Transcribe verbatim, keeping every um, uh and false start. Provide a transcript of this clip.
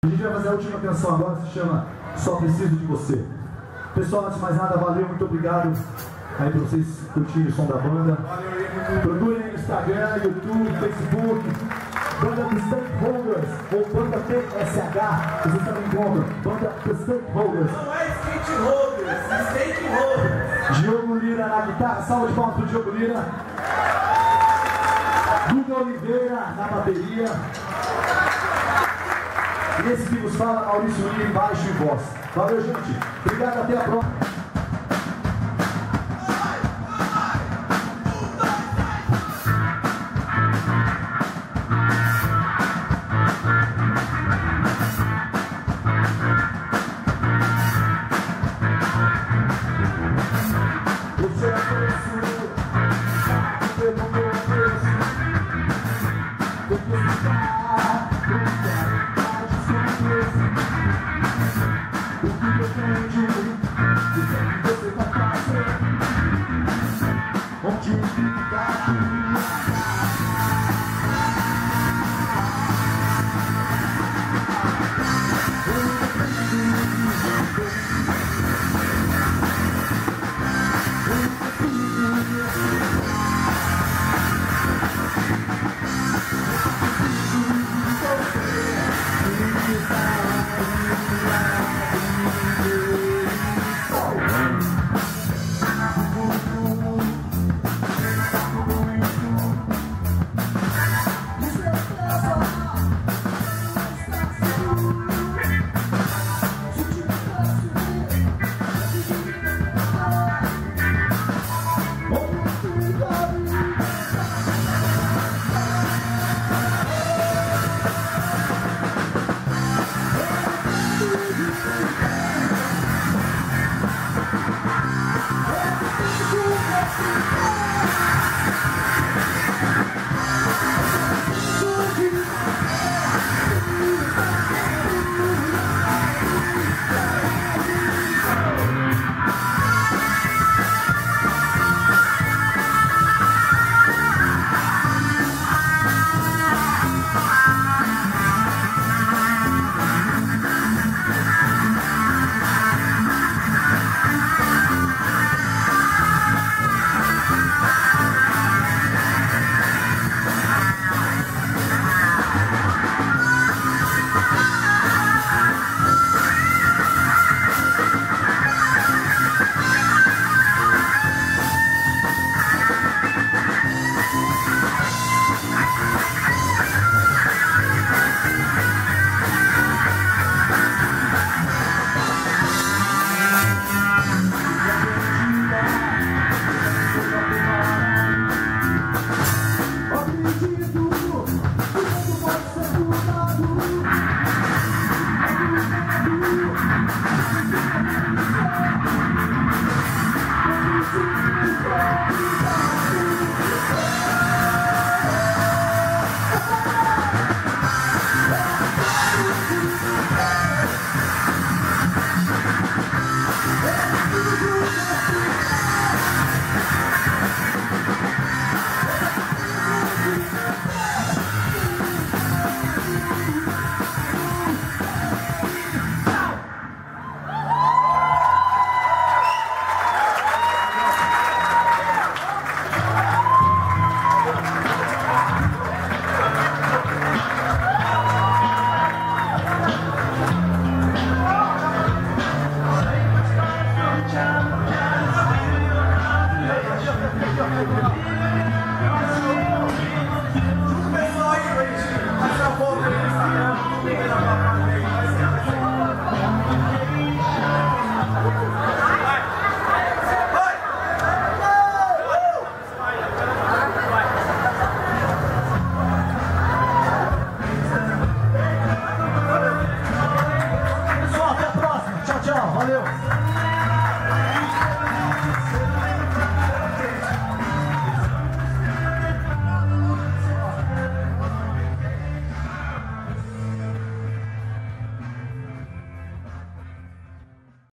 A gente vai fazer a última canção agora, que se chama Só Preciso de Você. Pessoal, antes de mais nada, valeu, muito obrigado aí pra vocês curtirem o som da banda. Procurem no Instagram, YouTube, Facebook, Banda The Stakeholders, ou Banda T S H, vocês também encontram, Banda The Stakeholders. Não é Stakeholders, Stakeholders. Diogo Lira na guitarra, salva de palmas pro Diogo Lira. Duda Oliveira na bateria. E esse que nos fala, Maurício Lira, em baixo e voz. Valeu, gente. Obrigado, até a próxima. Thank you.